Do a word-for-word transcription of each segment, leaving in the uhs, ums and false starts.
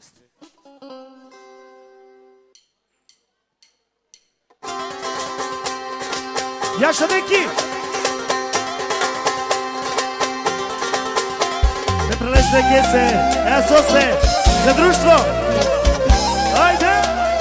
Яша Деки! Не прелесне кесе, еа сосе, за друштво! Ajde!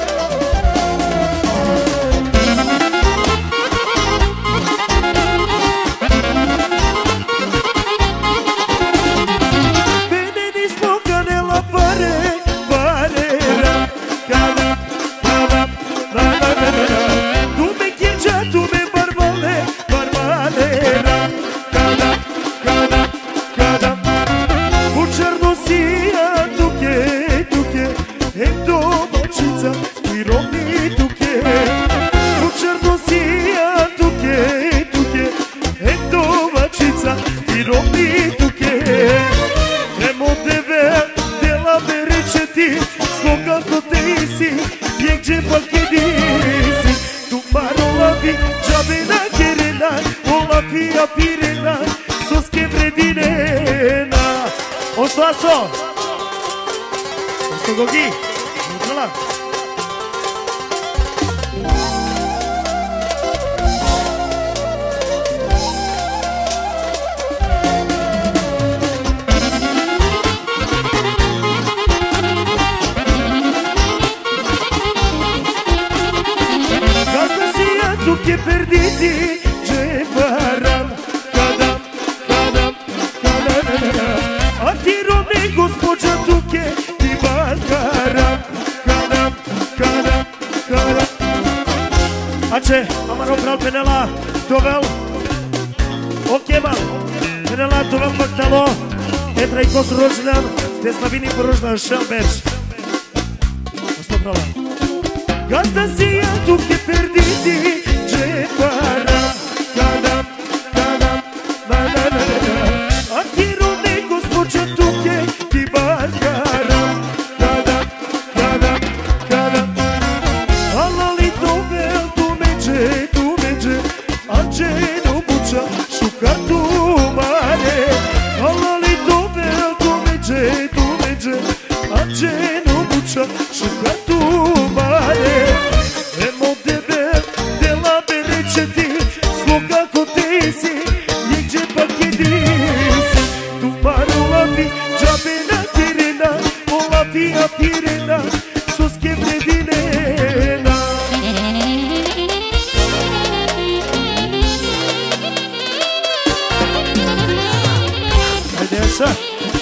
Bene nismo ganela pare, pare, kada, kada, kada, kada. Tu me kirča, tu me barbale, barbale, kada, kada, kada. U černozija tuke, tuke, e domaćica i romi tuke. U černozija tuke, tuke, e domaćica i romi tuke. Nemo tebe, dela bereće ti, sloga ko te isi, bijeg džepa kedisi. Tu marolavi, džabe na kerena, olavi apirena, soske vredinena. Oslaso! Osto gogi! Hvala! Tu che perditi c'è param kadam kadam kadam a ti rome gospođa tu che ti bakaram kadam kadam kadam a ce amaro pral penela dovel okema penela dovel baktalo etra i kos rođendan te slavini porožna šelbeš osto prava gazda si ja tu che perditi Kadam, kadam, kadam, kadam, a ti rome gospođa tuke ti bakaram, kadam, kadam, kadam. Alali dovel tu međe, tu međe, a dženo buča šuka tu mare. Alali dovel tu međe, tu međe, a dženo buča šuka tu mare. Emo tebe sloga ko te si, njeg džepa kedisi. Tu marolavi, džabe na kerena, olavi apirena, soske vredinena. Ajde Jaša!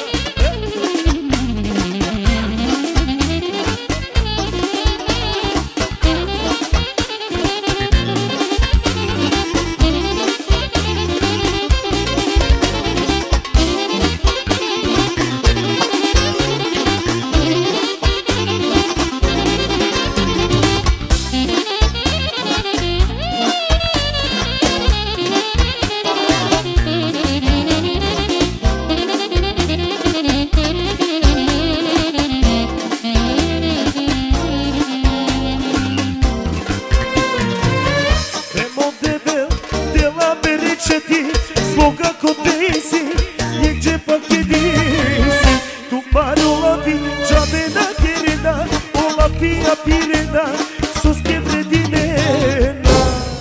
Sloga ko te si, njeg džepa kedisi. Tu marolavi, džabe na kerena, olavi apirena, soske vredinena.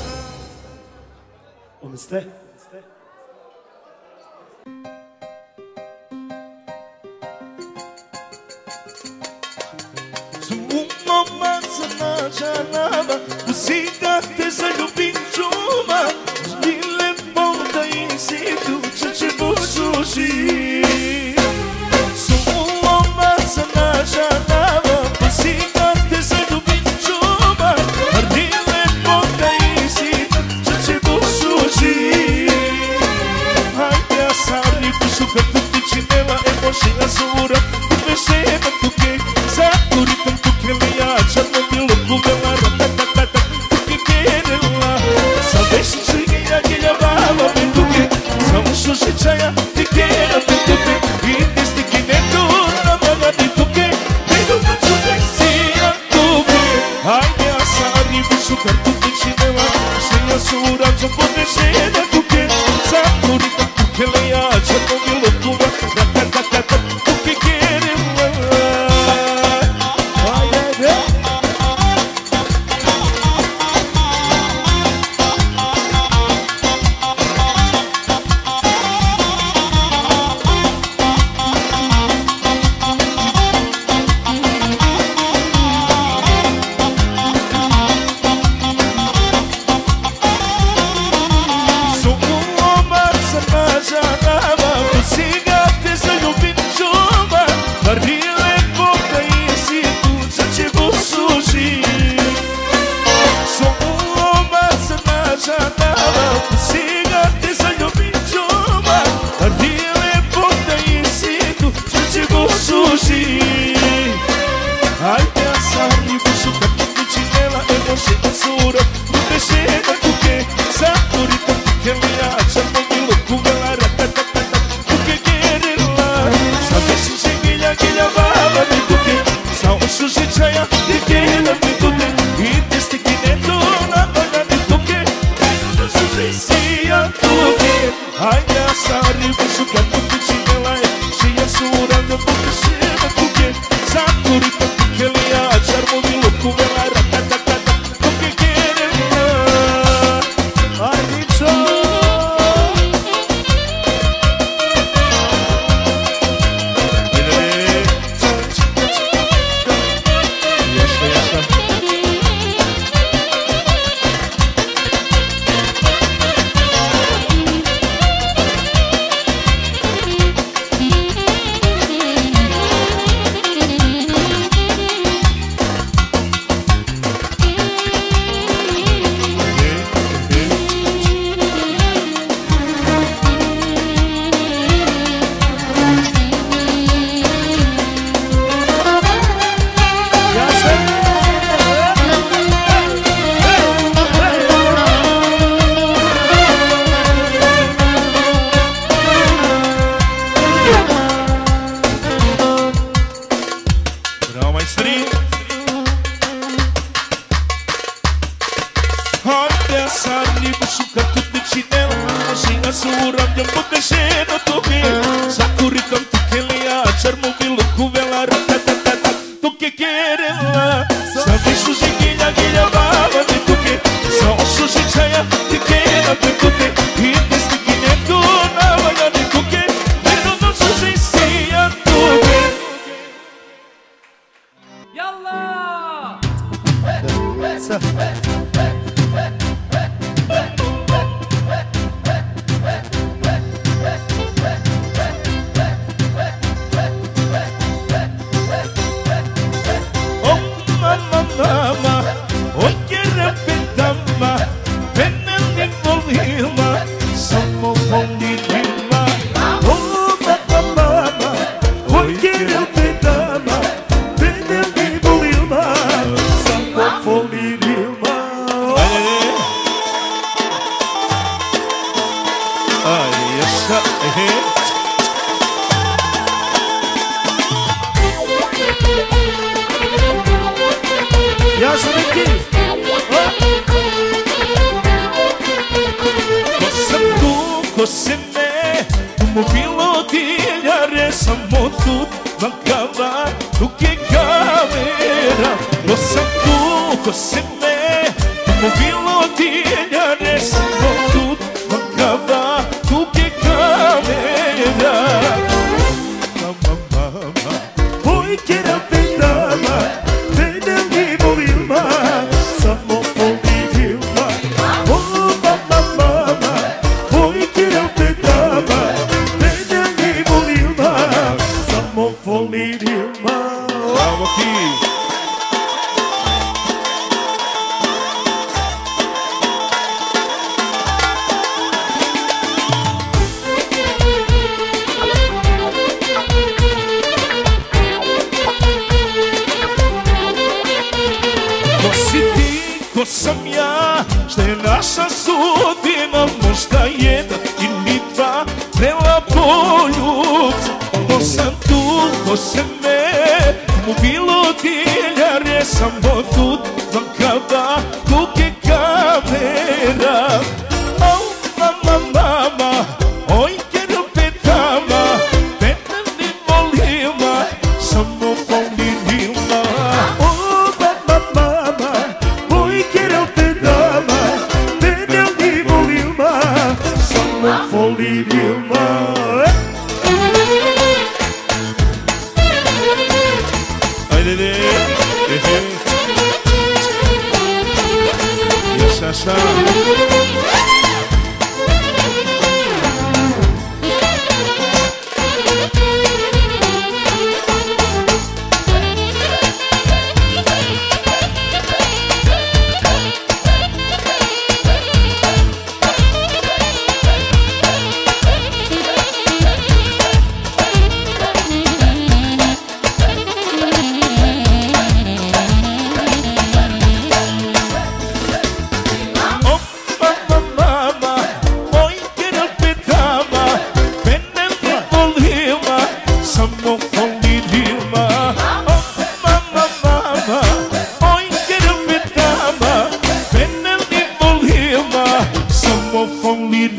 Ome ste? Sumuma se nađanava, u sika te zaljubim čuma. Žmile voda i si tu, če će buduži. Sumuma se nađanava, u sika te zaljubim čuma. Žmile voda i si tu, če će buduži. Hajde, a sari pušu kad tu ti činela, e moši azura, tu vešena tuke. Zakuritam tuke me jača, no bilo gubela, ratatatata, tuke kerela. Sa vešniče gilja gilja bava me tuke, samo šušičaja ti kera me tuke. I ti stiki ne tu, namana mi tuke, ne domaću nek si ja tuke. Hajde, a sari pušu kad tu ti činela, še ja su urađam podnešena tuke. Zakuritam tuke me jača, no bilo gubela, ratatatata, tuke kerela. žena tuke, zato ritam tuke lija, čarno bilo kuvela, ratatatata, tuke gerila. Sa vešu se gilja, gilja baba mi tuke, sa osu žičaja, i gena mi tuke, i te stikine to nabaga mi tuke, i da su žisija tuke. Hajde, a sa ribu su kad tuke činela je, šija su uravno tuke, žena tuke, zato ritam tuke lija, čarno bilo kuvela, ratatatata, tuke gerila. Arnico!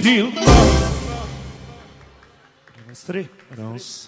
Dilma. Stri. Rouse.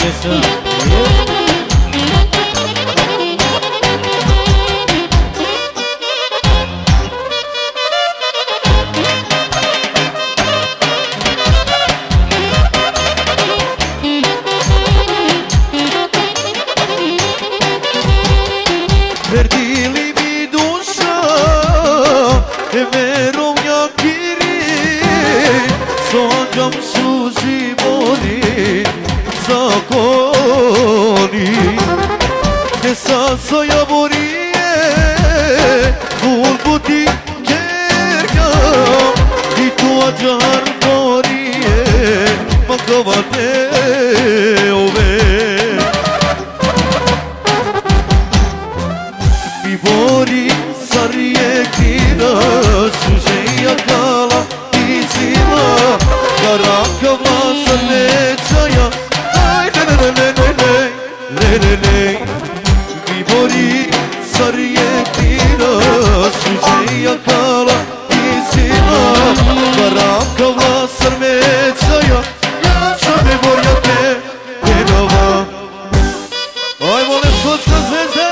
piesă. Perdili mi duša, e verom ja kiri, sonjam su živoni, zakoni. Ke sasoja borije, kulbuti kerga, i tua jar borije, makavate ove. Bori sarje kina, sužeja kala i zima, karaka vlasa necaja, aj ne ne ne ne ne ne ne ne. Bori sarje kina, sužeja kala i zima, karaka vlasa necaja, ja sam ne borja te jedova. Aj vole skočka zvezde.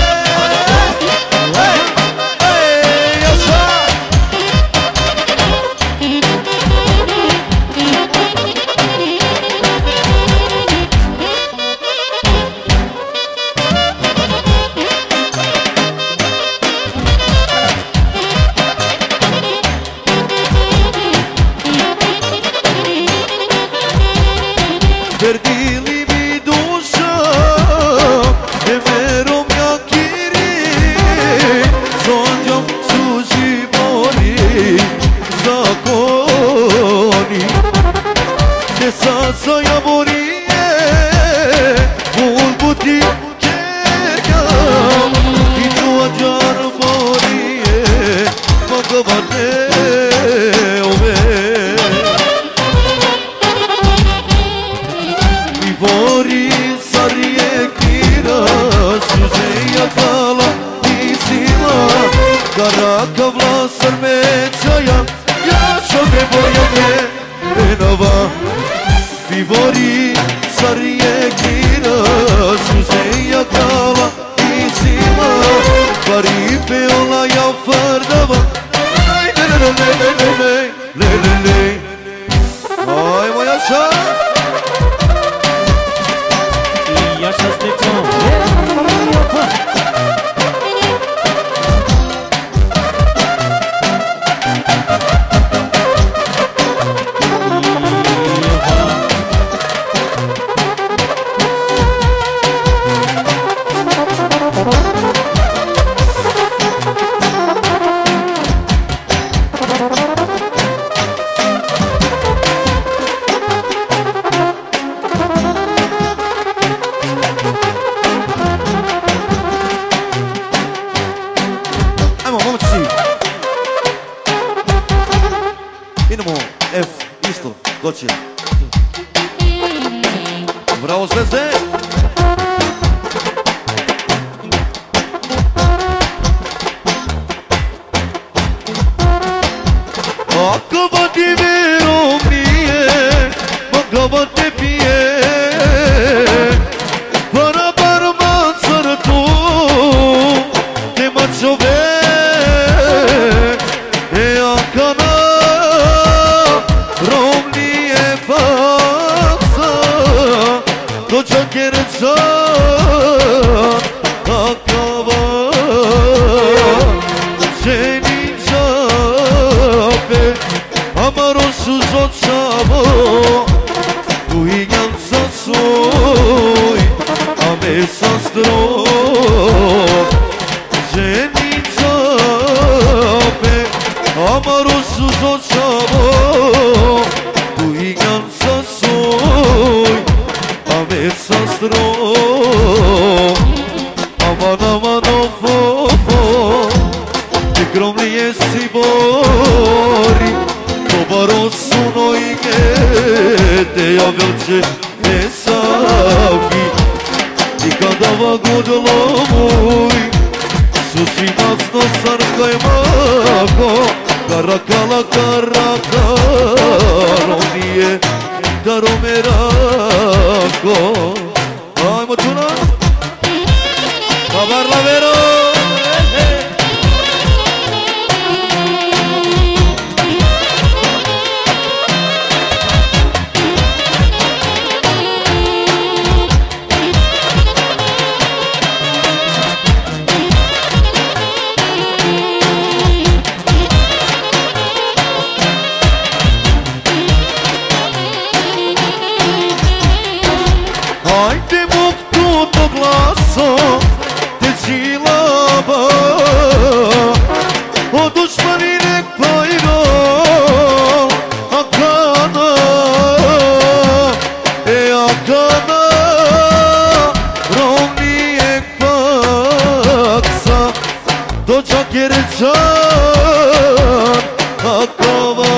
Perdili mi duša, e verom ja kiri, sonjam su živoni, zakoni. Ke sasoja borije, bulbuti kergam, i tua jar borije, makavate ove. Bori sarje kira, sužeja kala i sila, karaka vlasar mecaja, ja sam ne borja me venova. Bori sarje kira, sužeja kala i sila, paripe ola ja fardava, aj ne ne ne ne ne ne ne ne ne. Aj moja ša. Așa stecăm. Idemo F, isto, doći. Bravo zvezde! Ako ba ti verom nije, makava te pije, para barman crtu, te mačove, e akana, rom nije faksa, dođa kereca, akava, ženi džape, amaro su zočavo, tu injam sa svoj, a me sa stroj. Ženi džape, amaro su zočavo, tu injam sa svoj, a me sa stroj. Aman aman of of of, ti gromlije si bori, dobaro suno i gete, ja velče ne saki. I kada va godilo moj, suši masno sarkaj mako, karakala karakalo nije Daro Merako. Aj mo Tuna, Babar Lavero. Hajde Bog tuto glaso te čilaba, od dušmani nek pajro, a kada, e a kada, rovnijeg paksa, dočak je rečan, a kava,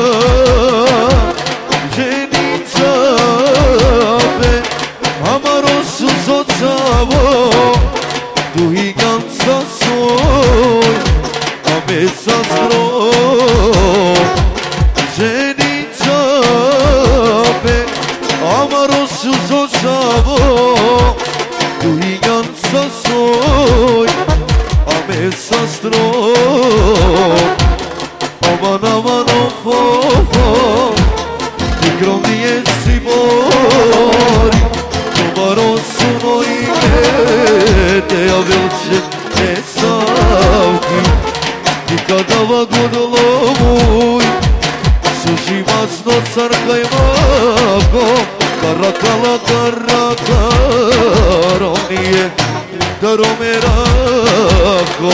tu higanca svoj, a mesa zdroj. Ženi čape, amaro su zočavo, tu higanca svoj, a mesa zdroj. Aman aman ofofo, ti gromnije si bori, Tomaro su moji te ja velče ne savki. I kada vagodilo muj, suši masno carkaj mako, karakala karakaro nije Daro Merako.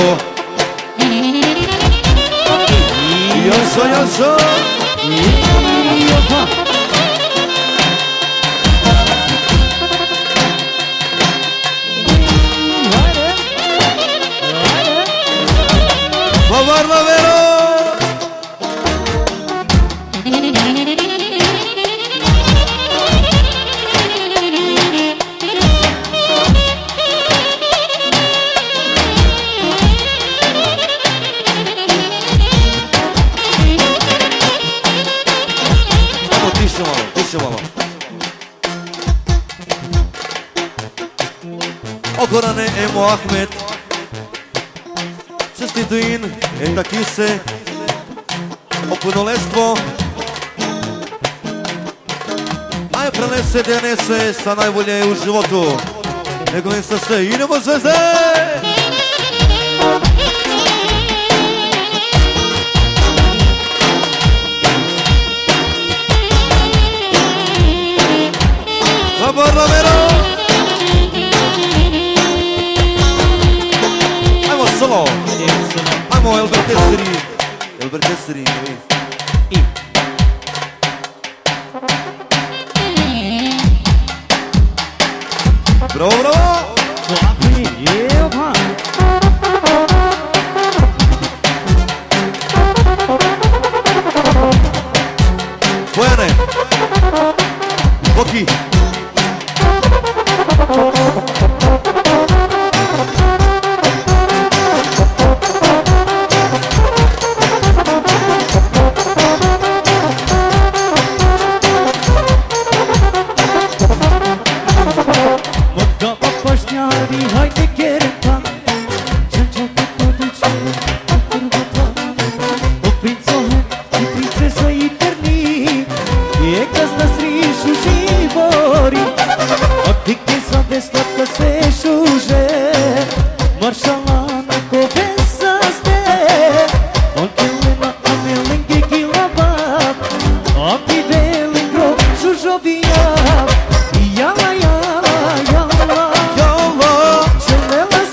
Jasa, jasa, Babar Lavero. Amo tiše malo, tiše malo. Ogorane Emo Ahmet, Čestituin, Eta Kise, Opunolestvo. Aj prenese denese sa najbolje u životu. Nego im sa sve idemo zvezde! Babar Lavero. Ajmo solo. Ajmo Elberteseri. Elberteseri. Bravo, bravo. Bojane. Boki. Yalla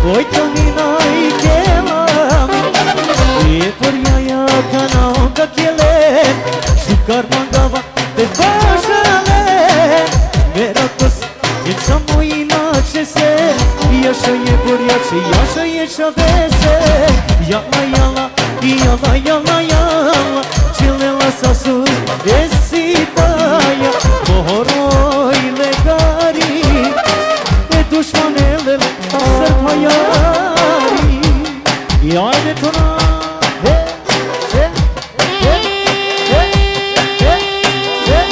Oi Tonina i Kelami E por jaja kanao ka kjelen Shukar mangava te bashale Merakos e samo inače se Jaša je borjače, jaša je šavese Jala jala, jala jala jala Čilela sa su esi baja Pohoroj legari E dušmanele srpajari I ajde to na he, he, he, he, he, he.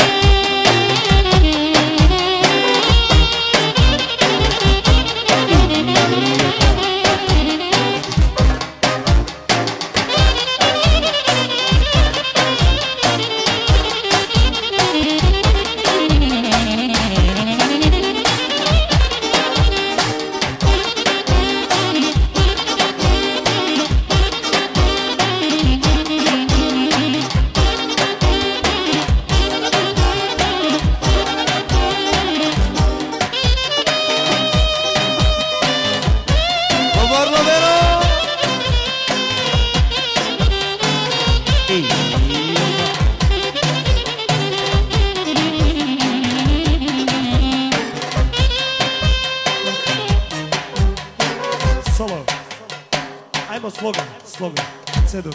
Solo. Ajmo slogan, slogan. Cedur.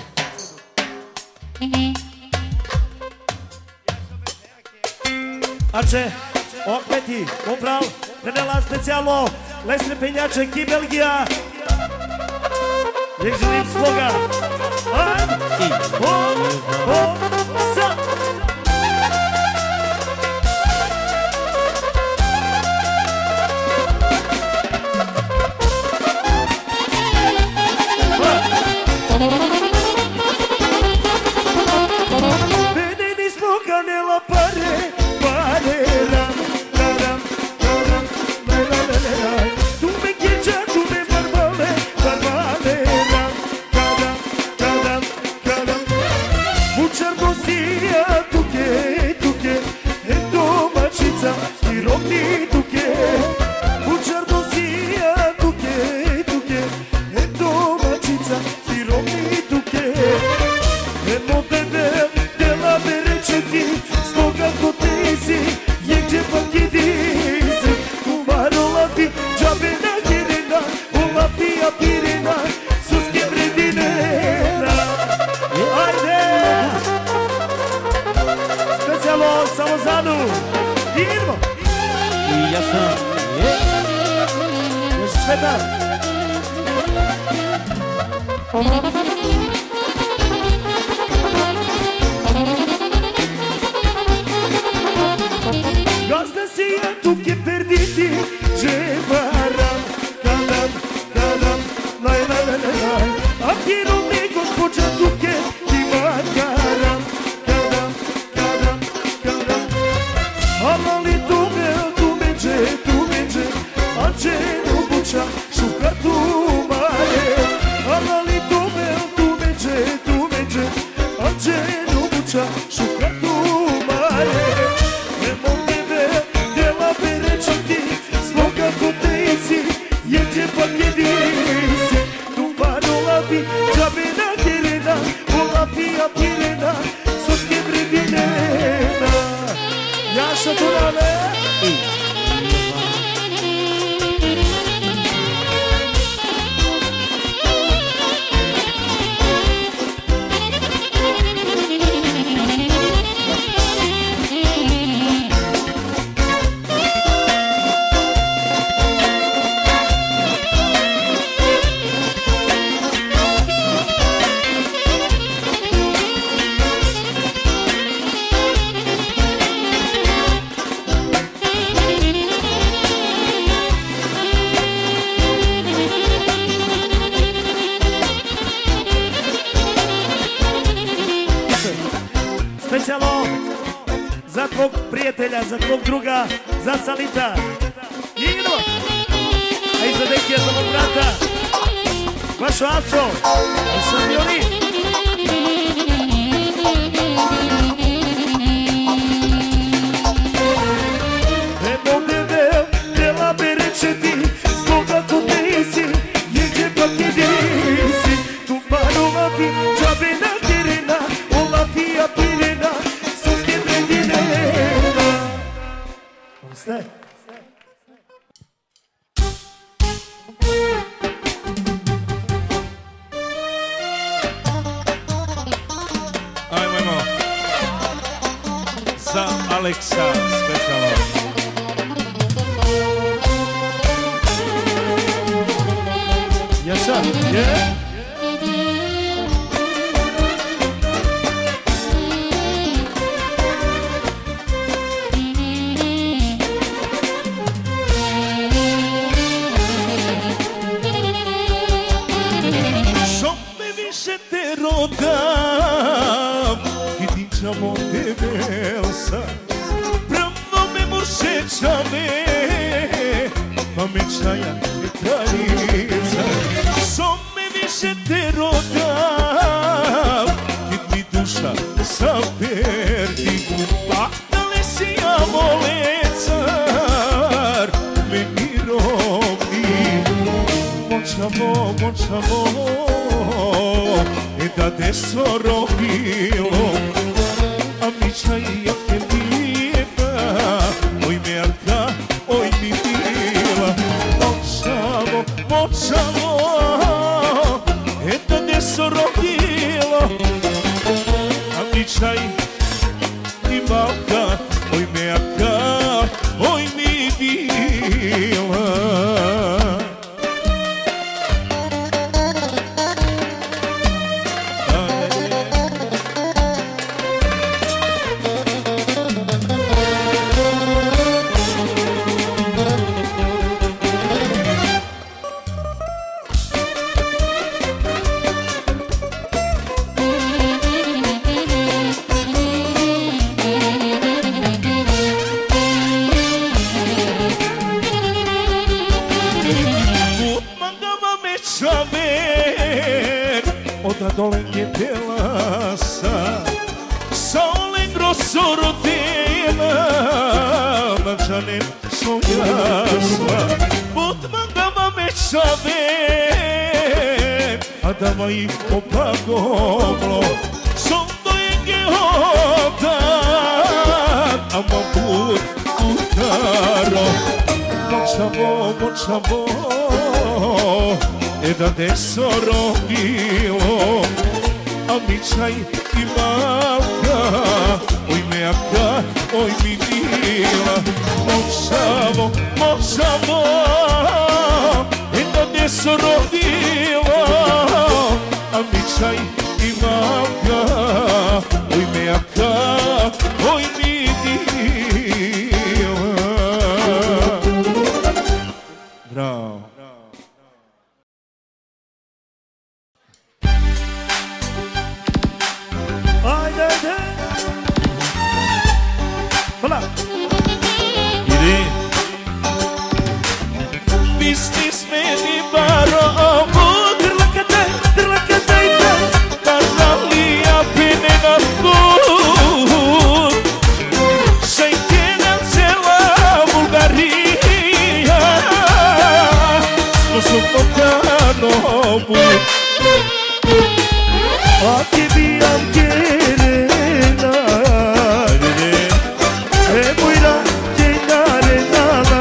Arče, okmeti, uprav, predela specijalno, Lesne penjače, ki Belgija. Nek želim slogan. Ajmo. Hop, hop, sad. Gazda si ja tu che perditi, že varam, kadam, kadam, laj, laj, laj, laj. A tiro me gospođa tu che ti makaram, kadam, kadam, kadam. Alali tu me, tu me dže, tu me dže, a dže ne obuča, šuka tu mare. Alali tu me, tu me dže, tu me dže, a dže ne obuča, šuka tu mare. Jedzie po kiedisi, tu parola vi, džabina kirina, vola pija pirina, soske bredinena. Jaša Turale. Specijalno za tvog prijatelja, za tvog druga, za Salita. Idemo! A iza Dekija za mog brata, vašu Aco, vašu Mioni. Nemo bebe, dela bereće ti, sloga tu nisi, Aleksa, specijalno. Jaša, je? Samo debelsa, pravo me muršećave, pa me čaja je kraljica. Som me više te rodam, kad mi duša zaperdi, pa da li si ja molecar, me mirovni. Močamo, močamo, e da deso robilo, Amičaj jake lijepa, oj me Arka, oj mi mila. Močamo, močamo, eto gdje se rodilo. Amičaj i malka, oj me Arka, oj mi mila. Dolenge pelasa, sole grosso rodena, mangiane sognasma, pot mandava me saber, adava i opagoblo, son dolenge odan, amabur utaro, močamo, močamo, e da deso rodilo, Amičaj i malka, oj me Arka, oj mi mila. Močamo, močamo, e da deso rodilo, Amičaj i malka, oj me Arka, oj mi mila. Bravo. Business meni barobu, Drlakate, drlakate i te, Taralija pinena put, Šajtena cela Bulgarija, Sposobno kanobu. a ti bijam kerena, e bujra kenare nala,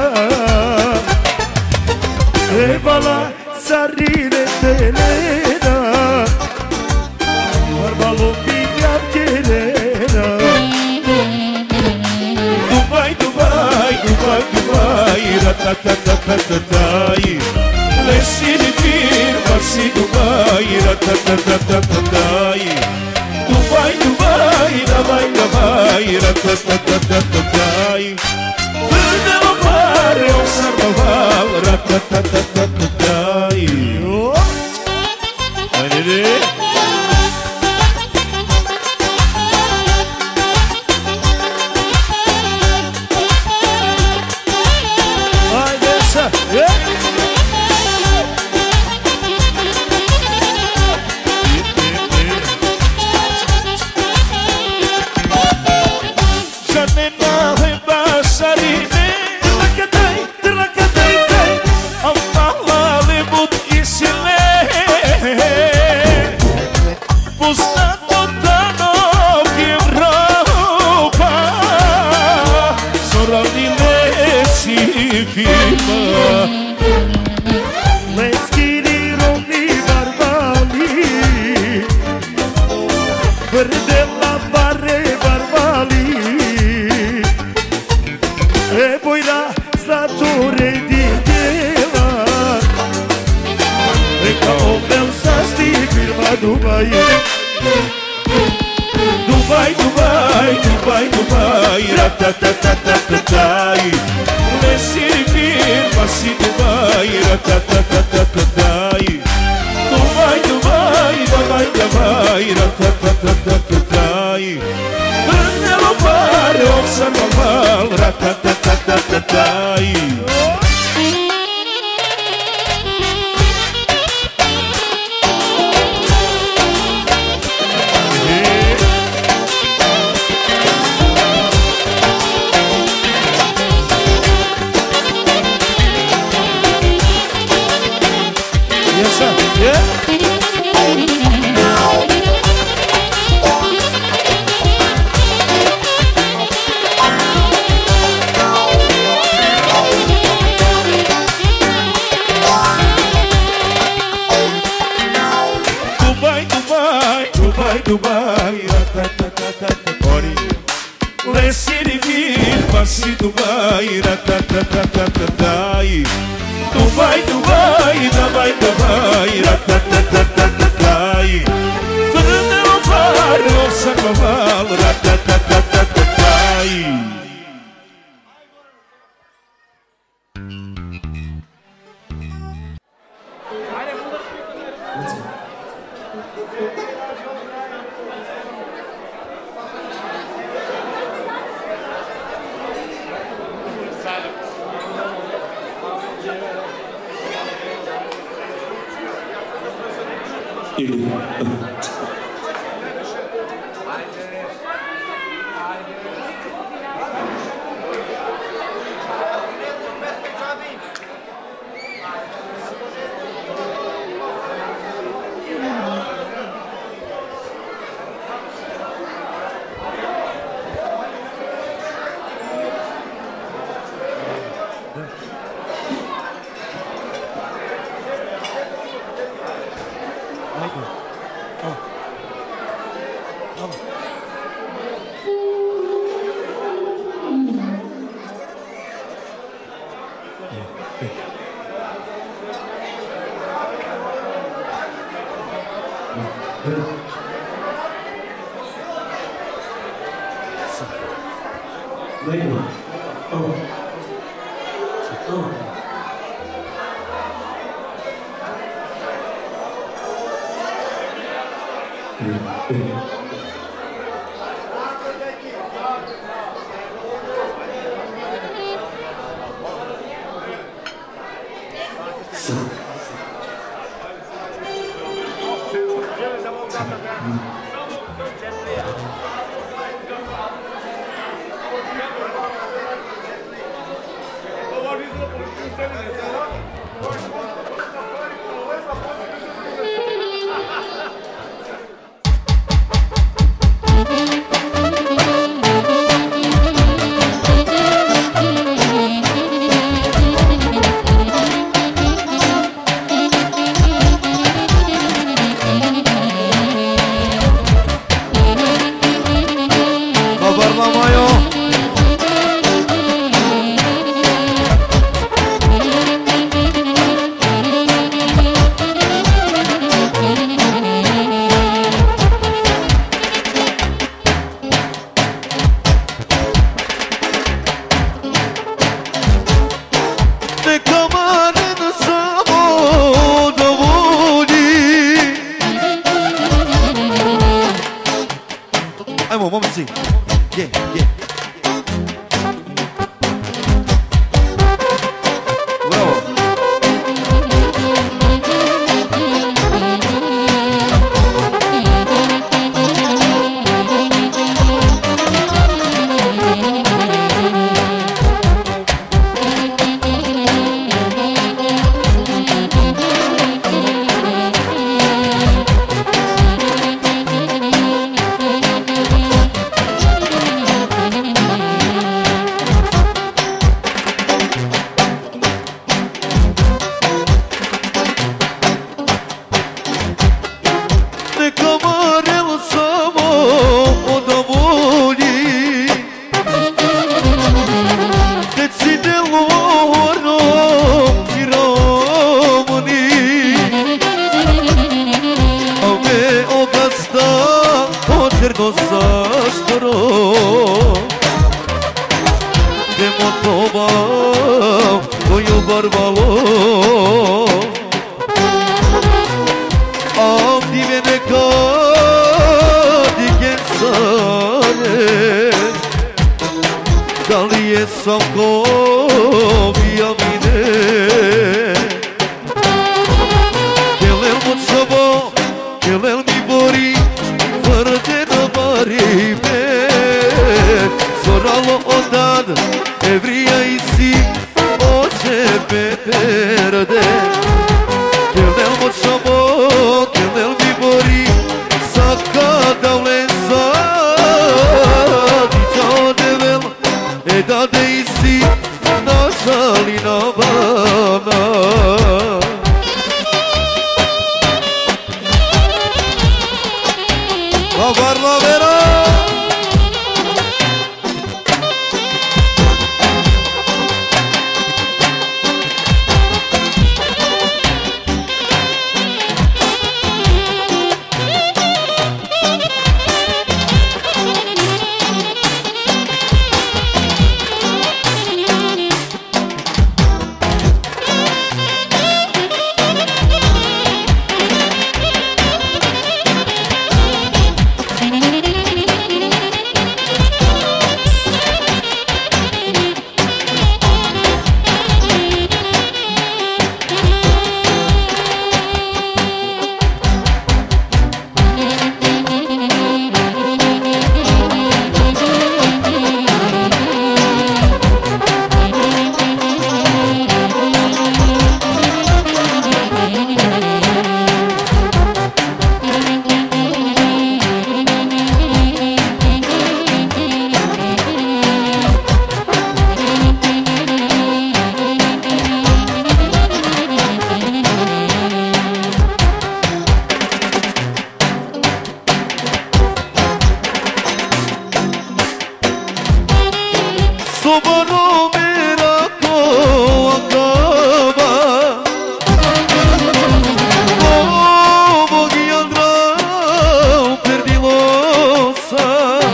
e bala sarire telena, barbalo bijam kerena. Dubai, Dubai, Dubai, Dubai, ratatatatatatatai, Lesini firma si Dubai, ratatatatatatatai, Dubai, Dubai, Dubai, Dubai, ratatatatatatatai, Prdelo pare observoval, ratatatatatatatai. Ajde, Ajde sa, je? Janena rebasarine, Drlakate, drlakate i te, Allah Rekao Belfast i firma Dubai. Dubai, Dubai, Dubai, Dubai, ratatatatai. Nesi firma si Dubai, ratatatatai. Dubai, Dubai, Dubai, Dubai, ratatatatai. Brnelo pare, osam mal, ratatatatai. Dubai, ratatatatai. Lesi firma si Dubai, ratatatatai. Dubai, Dubai, Dubai, Dubai, ratatatatai. Brnelo pare, osam mal, ratatatatai. do sastro Te motoba koju barbalo Avdi ve neka diken sare Da li jesam ko vijamine Kelel mod sabo, kelel mi bori Fără de năbari me Soralo odad, evria isi Oce pe perde Kelel mod sabo, kelel mi bori Saka davle sad Ićao devel, eda de isi Nažali na vana Varla vera Sobanul miraco acaba Como guiandrau perdilosa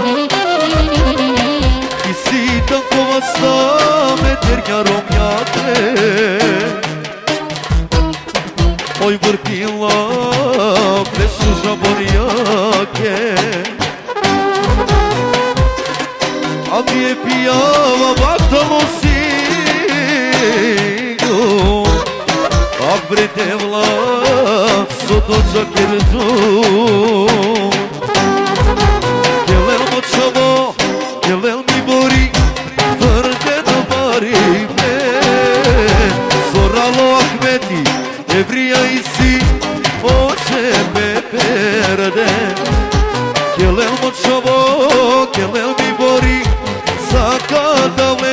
I sitan como sta meternia romjate Oj vrtila presuža borjake A mi je pijava vatalo sigo A pretevla sotoča kerzu Kelel močavo, kelel mi bori Vrde do bari me Zoralo Ahmeti, evrija isi Oče me perde Kelel močavo, kelel mi bori Saka davle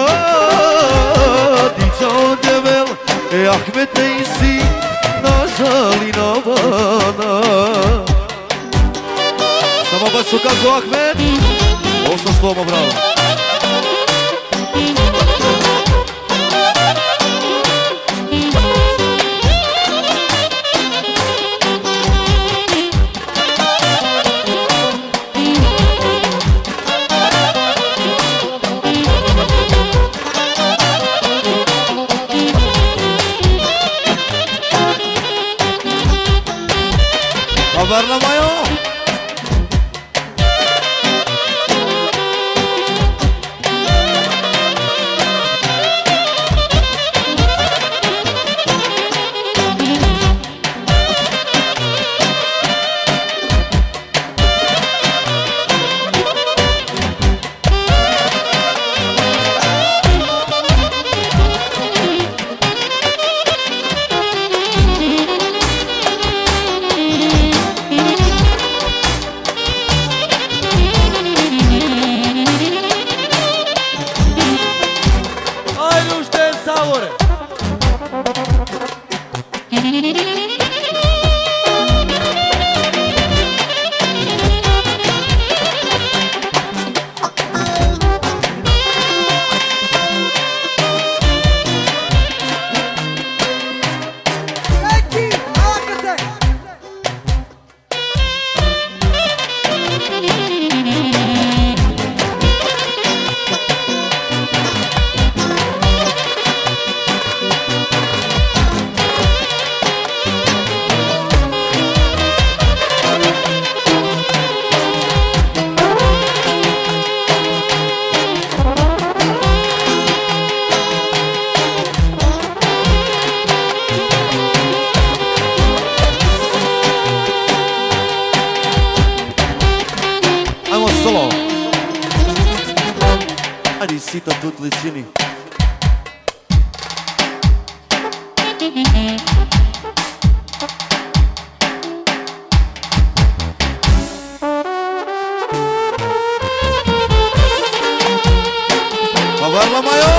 sad Ićao devel, e Ahmete isi Nažali na vana Samo baš su kako Ahmet Osam sloma bravo Varla majo Arisita тут личини. Паварла Майо!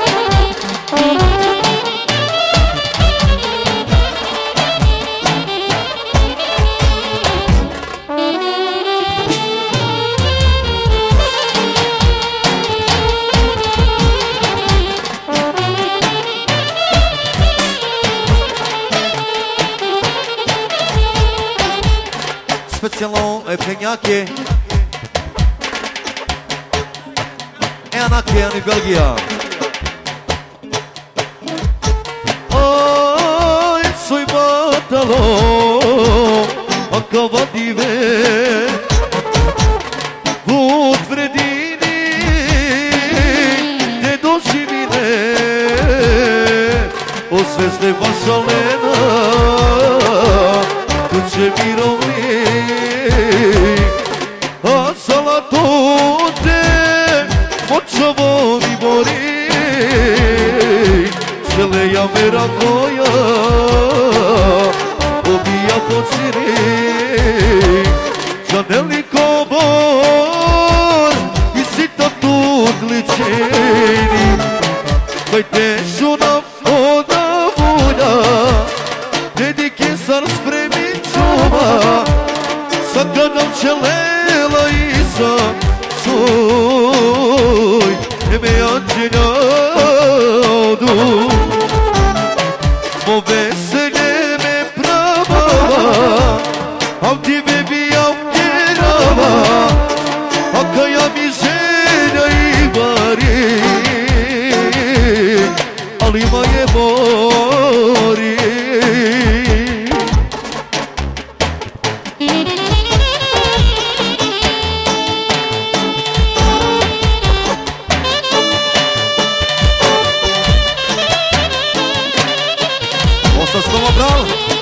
Специално е пеняке е анаке ани Белгия. Ой, сой батало акава диве от вредини те доживине освесне вашалена куче мировни a salatote močavo mi bori Šeleja mera koja obija po ciri Žaneli kobor i sita tut ličeni Kaj tešu nam voda volja Dedike sar spremi čuma Sada nam čelela isa Soj eme anđenjadu Mo veselje me pravava Av ti me bija vjerava A kaja mi želja i vari Ali ma je mori Снова брал.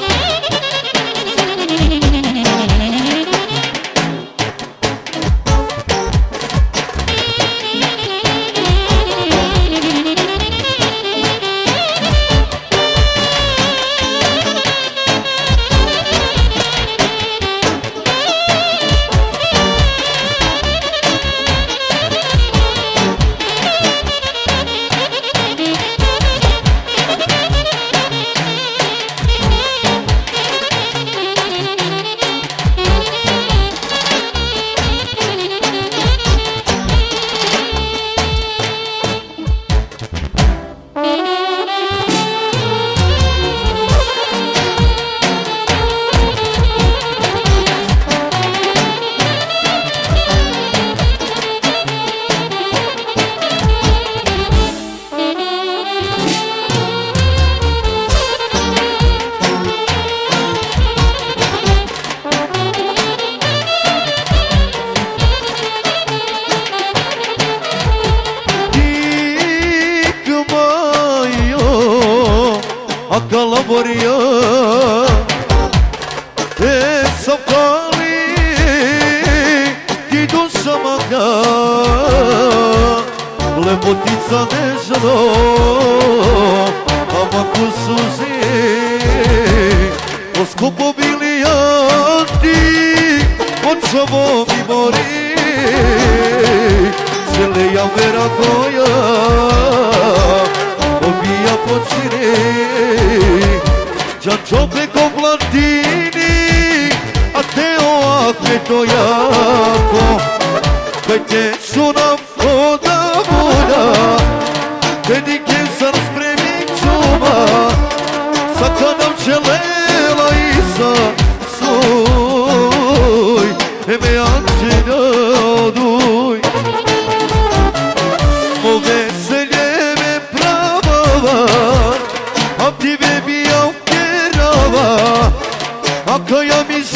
Kalaboria e savkali ti duša maga lepotica nežno amaku suzi oskupo bilijanti očavo mi mori želeja vera koja obija po cire Giancio preko blandini a te o akveto jako Kaj te sunam voda voda Dedike sam spremim čuma Saka nam želela isa Soj eme anđenja duj Mo veselje me pravava A ti me bija A kaja mi